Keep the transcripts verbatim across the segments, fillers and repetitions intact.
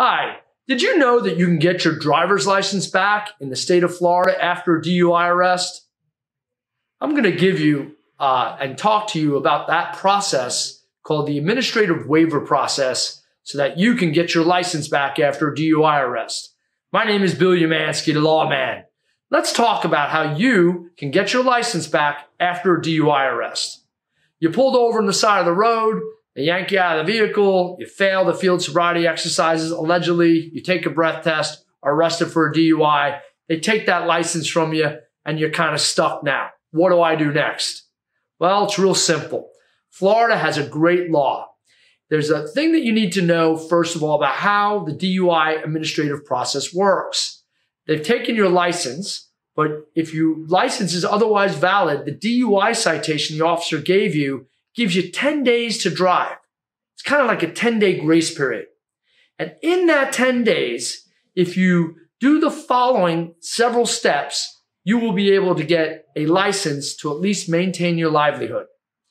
Hi, did you know that you can get your driver's license back in the state of Florida after a D U I arrest? I'm going to give you uh, and talk to you about that process called the administrative waiver process so that you can get your license back after a D U I arrest. My name is Bill Umansky, the Lawman. Let's talk about how you can get your license back after a D U I arrest. You pulled over on the side of the road, they yank you out of the vehicle, you fail the field sobriety exercises, allegedly, you take a breath test, are arrested for a D U I, they take that license from you, and you're kind of stuck now. What do I do next? Well, it's real simple. Florida has a great law. There's a thing that you need to know, first of all, about how the D U I administrative process works. They've taken your license, but if your license is otherwise valid, the D U I citation the officer gave you gives you ten days to drive. It's kind of like a ten day grace period. And in that ten days, if you do the following several steps, you will be able to get a license to at least maintain your livelihood.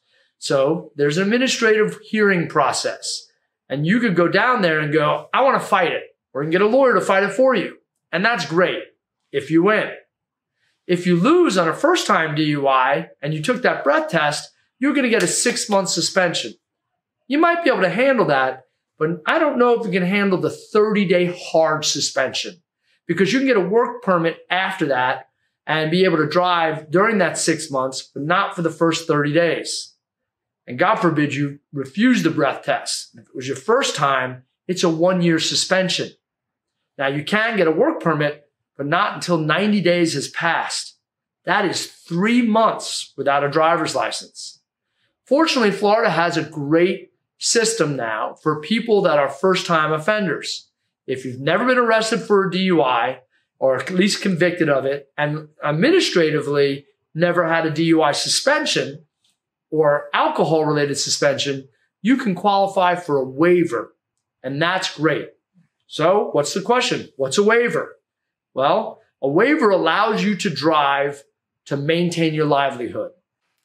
So there's an administrative hearing process, and you could go down there and go, I want to fight it, or you can get a lawyer to fight it for you. And that's great if you win. If you lose on a first time D U I and you took that breath test, you're going to get a six month suspension. You might be able to handle that, but I don't know if you can handle the thirty day hard suspension, because you can get a work permit after that and be able to drive during that six months, but not for the first thirty days. And God forbid you refuse the breath test. If it was your first time, it's a one year suspension. Now you can get a work permit, but not until ninety days has passed. That is three months without a driver's license. Fortunately, Florida has a great system now for people that are first-time offenders. If you've never been arrested for a D U I, or at least convicted of it, and administratively never had a D U I suspension or alcohol-related suspension, you can qualify for a waiver, and that's great. So what's the question? What's a waiver? Well, a waiver allows you to drive to maintain your livelihood.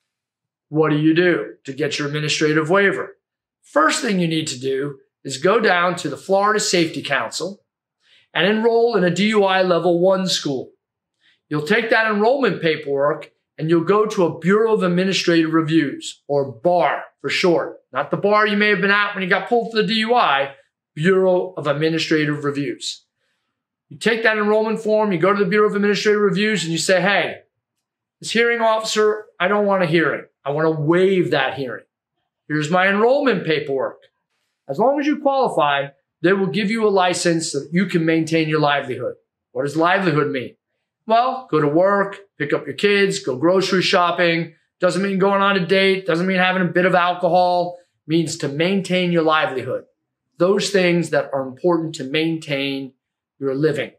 What do you do to get your administrative waiver? First thing you need to do is go down to the Florida Safety Council and enroll in a D U I level one school. You'll take that enrollment paperwork and you'll go to a Bureau of Administrative Reviews, or BAR for short. Not the bar you may have been at when you got pulled for the D U I, Bureau of Administrative Reviews. You take that enrollment form, you go to the Bureau of Administrative Reviews and you say, hey, this hearing officer, I don't want a hearing. I want to waive that hearing. Here's my enrollment paperwork. As long as you qualify, they will give you a license so that you can maintain your livelihood. What does livelihood mean? Well, go to work, pick up your kids, go grocery shopping. Doesn't mean going on a date. Doesn't mean having a bit of alcohol. It means to maintain your livelihood. Those things that are important to maintain your living.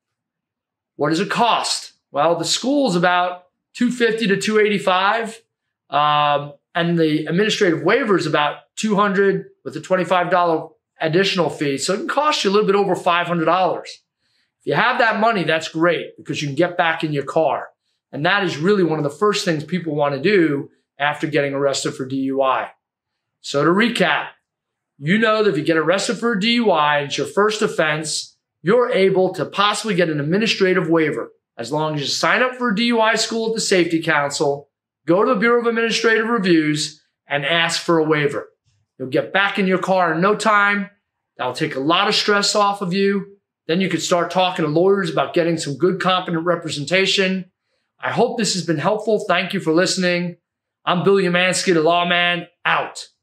What does it cost? Well, the school is about two hundred fifty dollars to two hundred eighty-five dollars, um, and the administrative waiver is about two hundred dollars with a twenty-five dollar additional fee. So it can cost you a little bit over five hundred dollars. If you have that money, that's great, because you can get back in your car. And that is really one of the first things people want to do after getting arrested for D U I. So to recap, you know that if you get arrested for a D U I and it's your first offense, you're able to possibly get an administrative waiver as long as you sign up for a D U I school at the Safety Council, go to the Bureau of Administrative Reviews, and ask for a waiver. You'll get back in your car in no time. That'll take a lot of stress off of you. Then you could start talking to lawyers about getting some good, competent representation. I hope this has been helpful. Thank you for listening. I'm Bill Umansky, the Lawman, out.